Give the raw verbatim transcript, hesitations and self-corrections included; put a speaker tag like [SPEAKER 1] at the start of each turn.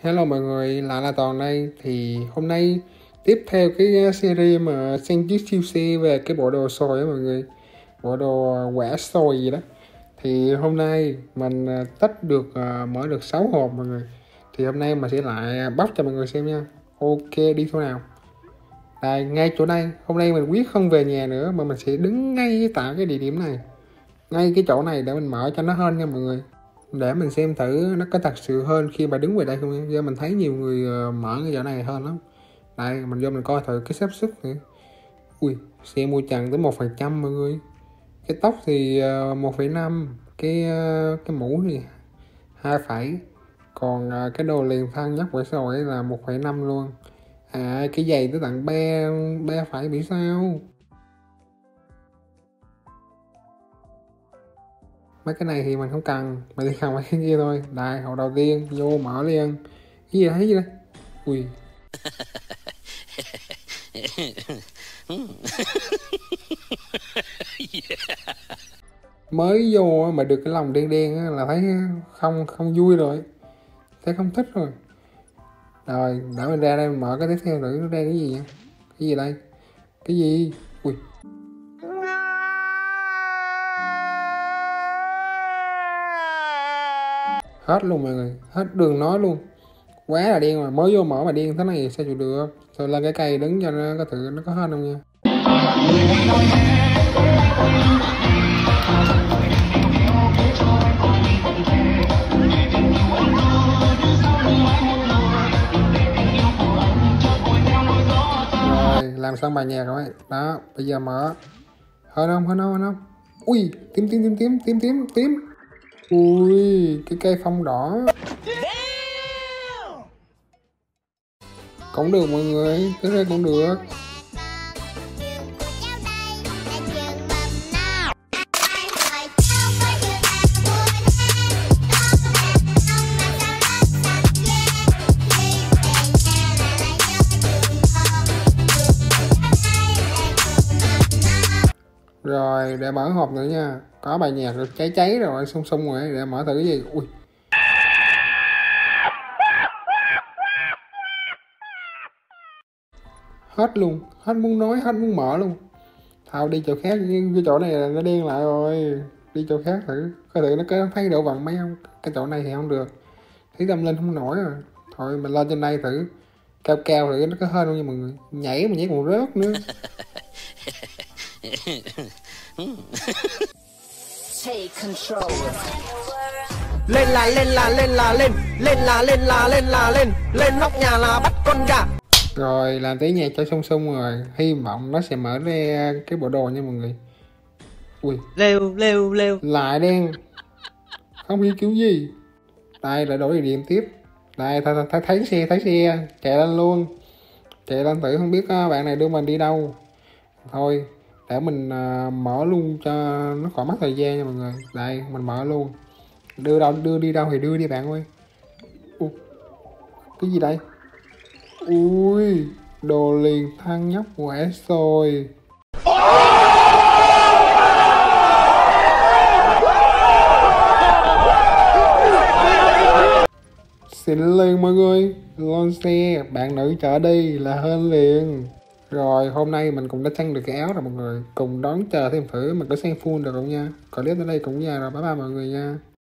[SPEAKER 1] Hello mọi người, lại là Toàn đây. Thì hôm nay tiếp theo cái series mà xem chiếc siêu xe về cái bộ đồ sồi á mọi người, bộ đồ quả sồi gì đó. Thì hôm nay mình tách được mở được sáu hộp mọi người. Thì hôm nay mình sẽ lại bóc cho mọi người xem nha. Ok, đi chỗ nào? Đây, ngay chỗ đây. Hôm nay mình quyết không về nhà nữa mà mình sẽ đứng ngay tại cái địa điểm này, ngay cái chỗ này để mình mở cho nó hơn nha mọi người, để mình xem thử nó có thật sự hơn khi mà đứng về đây không nha. Do mình thấy nhiều người mở cái chỗ này hơn lắm. Đây, mình vô mình coi thử cái xác suất nữa. Ui, xe mua trần tới một phần trăm mọi người. Cái tóc thì một phẩy năm, cái cái mũ thì hai phẩy, còn cái đồ liền thân nhất của sồi là một phẩy năm luôn. À, cái giày tới tận ba ba phải bị sao. Mấy cái này thì mình không cần, mình chỉ cần mấy cái kia thôi. Đây, hộp đầu tiên vô mở liền. Cái gì thấy gì đây? Ui. Mới vô mà được cái lòng đen đen là thấy không không vui rồi, thấy không thích rồi. Rồi để mình ra đây mình mở cái tiếp theo thử nó ra cái gì nha. Cái gì đây? Cái gì? Ui. Hết luôn mọi người, hết đường nói luôn. Quá là điên rồi, mới vô mở mà điên thế này sao chịu được. Rồi lên cái cây đứng cho nó có thử nó có hết không nha. Rồi làm xong bài nhạc rồi đó, bây giờ mở. Hết không, hết không, hết không? Ui, tím tím tím tím tím tím tím. Ui, cái cây phong đỏ. Cũng được mọi người, cái này cũng được. Rồi để mở hộp nữa nha. Có bài nhạc được cháy cháy rồi, sung sung rồi, để mở thử cái gì. Ui. Hết luôn, hết muốn nói, hết muốn mở luôn. Thôi đi chỗ khác, cái chỗ này là nó đen lại rồi. Đi chỗ khác thử, coi thử nó có thấy độ vặn mấy không. Cái chỗ này thì không được, thấy tâm lên không nổi rồi. Thôi mình lên trên đây thử, cao cao thử nó có hơn không nha mọi người. Nhảy mà nhảy còn rớt nữa.
[SPEAKER 2] Take control. Lên là lên là lên là lên, lên là lên là lên là lên, lên nóc nhà là bắt con gà.
[SPEAKER 1] Rồi làm tí nhạc cho sung sung rồi, hy vọng nó sẽ mở ra cái bộ đồ nha mọi người. Ui,
[SPEAKER 2] lêu lêu lêu
[SPEAKER 1] lại đen, không biết kiểu gì. Đây lại đổi địa điểm tiếp. Đây thấy, thấy, thấy xe, thấy xe chạy lên luôn, chạy lên thử không biết bạn này đưa mình đi đâu. Thôi để mình uh, mở luôn cho nó khỏi mất thời gian nha mọi người. Đây mình mở luôn, đưa đâu đưa đi đâu thì đưa đi bạn ơi. uh, cái gì đây? Ui, đồ liền thân nhóc quả sồi. Xịn liền mọi người, lon xe bạn nữ chở đi là hên liền. Rồi hôm nay mình cũng đã săn được cái áo rồi mọi người, cùng đón chờ thêm thử mình có xem full được không nha. Còn clip tới đây cũng nha rồi, bye bye mọi người nha.